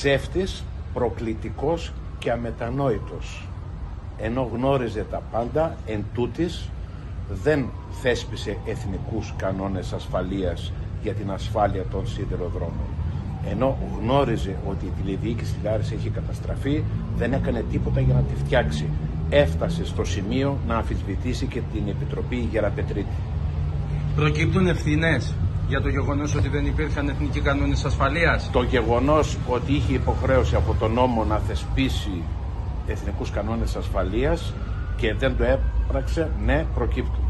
ψεύτης, προκλητικός και αμετανόητος. Ενώ γνώριζε τα πάντα, εν τούτης δεν θέσπισε εθνικούς κανόνες ασφαλείας για την ασφάλεια των σιδηροδρόμων. Ενώ γνώριζε ότι η τηλεδιοίκηση της Λάρισσας έχει καταστραφεί, δεν έκανε τίποτα για να τη φτιάξει. Έφτασε στο σημείο να αμφισβητήσει και την Επιτροπή Γεραπετρίτη. Προκύπτουν ευθύνες για το γεγονός ότι δεν υπήρχαν εθνικοί κανόνες ασφαλείας? Το γεγονός ότι είχε υποχρέωση από τον νόμο να θεσπίσει εθνικούς κανόνες ασφαλείας και δεν το έπραξε, ναι, προκύπτουν.